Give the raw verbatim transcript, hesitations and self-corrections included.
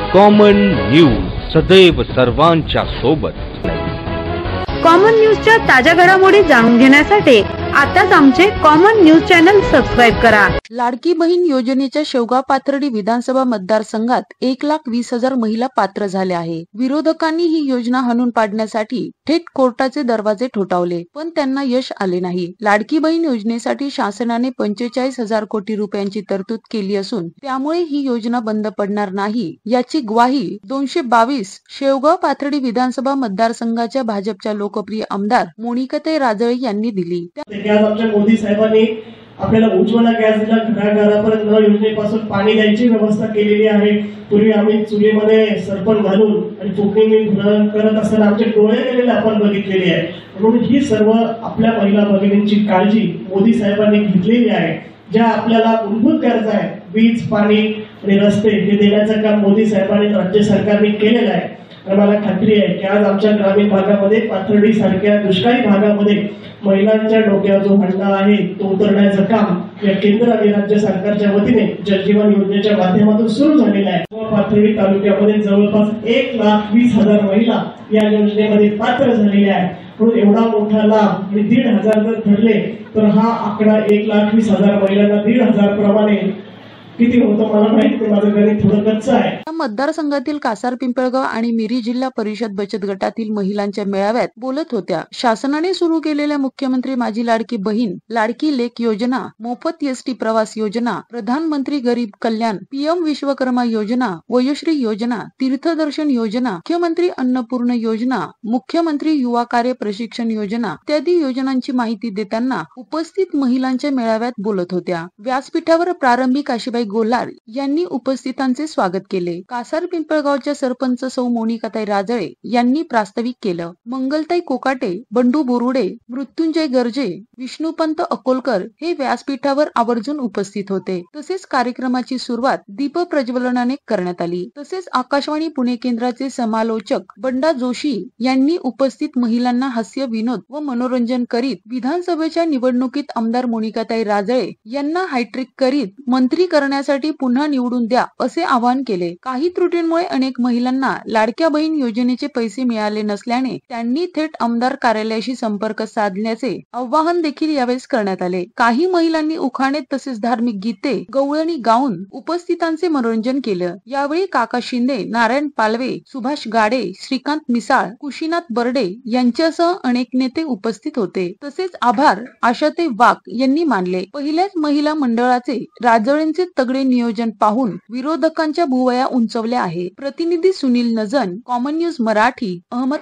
Common news, सदैव सर्वांच्या सोबत। कॉमन न्यूजच्या ताज्या घडामोडी जाणून घेण्यासाठी आताच आमचे कॉमन न्यूज चॅनल सबस्क्राइब करा। लाडकी बहीण योजनेच्या शेवगाव पाथर्डी विधानसभा मतदारसंघात एक लाख वीस हजार महिला पात्र झाल्या आहे। विरोधकांनी ही योजना हाणून पाडण्यासाठी थेट कोर्टाचे दरवाजे ठोठावले, पण त्यांना यश आले नाही। लाडकी बहीण योजनेसाठी शासनाने पंचेचाळीस हजार कोटी रुपयांची तरतूद केली असून त्यामुळे ही योजना बंद पडणार नाही याची ग्वाही दोनशे बावीस शेवगाव पाथर्डी विधानसभा मतदारसंघाच्या भाजपच्या लोकप्रिय आमदार मोनिकाताई राजळे यांनी दिली। आज आमच्या मोदी साहेबांनी आपल्याला उज्ज्वला गॅस दिला, घराघरापर्यंत नळ योजनेपासून पाणी द्यायची व्यवस्था केलेली आहे। पूर्वी आम्ही चुलीमध्ये सरपण घालून आणि फुकणी करत असताना आमचे डोळे गेलेले आपण बघितलेले आहे। म्हणून ही सर्व आपल्या महिला भगिनींची काळजी मोदी साहेबांनी घेतलेली आहे। ज्या आपल्याला मूलभूत गरजा आहेत, वीज, पाणी आणि रस्ते, हे देण्याचं काम मोदी साहेबांनी राज्य सरकारने केलेलं आहे। मला खात्री आहे की आज आमच्या ग्रामीण भागामध्ये, पाथर्डी सारख्या दुष्काळी भागामध्ये महिलांच्या डोक्यावर जो हंडा आहे तो उतरण्याचं काम या केंद्र आणि राज्य सरकारच्या वतीने जल जीवन योजनेच्या माध्यमातून सुरू झालेलं आहे। पाथर्डी तालुक्यामध्ये जवळपास एक लाख वीस हजार महिला या योजनेमध्ये पात्र झालेल्या आहेत। म्हणून एवढा मोठा लाभ आणि दीड हजार जर धरले तर हा आकडा एक लाख वीस हजार महिलांना दीड हजार प्रमाणे किती होतं मला माहित नाही, माझं गणित थोडं कच्चं आहे। मतदारसंघातील कासार पिंपळगाव आणि मिरी जिल्हा परिषद बचत गटातील महिलांच्या मेळाव्यात बोलत होत्या। शासनाने सुरू केलेल्या मुख्यमंत्री माझी लाडकी बहीण, लाडकी लेक योजना, मोफत एसटी प्रवास योजना, प्रधानमंत्री गरीब कल्याण, पीएम विश्वकर्मा योजना, वयोश्री योजना, तीर्थदर्शन योजना, मुख्यमंत्री अन्नपूर्ण योजना, मुख्यमंत्री युवा कार्य प्रशिक्षण योजना इत्यादी योजनांची माहिती देताना उपस्थित महिलांच्या मेळाव्यात बोलत होत्या। व्यासपीठावर प्रारंभी काशीबाई गोल्हार यांनी उपस्थितांचे स्वागत केले। कासार पिंपळगावच्या सरपंच सौ मोनिकाताई राजळे यांनी प्रास्ताविक केलं। मंगलताई कोकाटे, बंडू बोरुडे, मृत्युंजय गर्जे, विष्णुपंत अकोलकर हे व्यासपीठावर आवर्जून उपस्थित होते। तसेच कार्यक्रमाची सुरुवात दीप प्रज्वलनाने करण्यात आली। तसेच आकाशवाणी पुणे केंद्राचे समालोचक बंडा जोशी यांनी उपस्थित महिलांना हास्य विनोद व मनोरंजन करीत विधानसभेच्या निवडणुकीत आमदार मोनिकाताई राजळे यांना हायट्रिक करीत मंत्री करण्यासाठी पुन्हा निवडून द्या असे आवाहन केले। काही त्रुटींमुळे अनेक महिलांना लाडक्या बहीण योजनेचे पैसे मिळाले नसल्याने त्यांनी थेट आमदार कार्यालयाशी संपर्क साधण्याचे आवाहन देखील यावेळेस करण्यात आले। काही महिलांनी उखाणे तसेच धार्मिक गीते, गवळणी गाऊन उपस्थितांचे मनोरंजन केलं। यावेळी काका शिंदे, नारायण पालवे, सुभाष गाडे, श्रीकांत मिसाळ, कुशीनाथ बर्डे यांच्यासह अनेक नेते उपस्थित होते। तसेच आभार आशाते वाघ यांनी मानले। पहिल्याच महिला मंडळाचे राजळेंचे तगडे नियोजन पाहून विरोधकांच्या भुवया उंचवल्या आहे। प्रतिनिधी सुनील नजन, कॉमन न्यूज मराठी, अहमद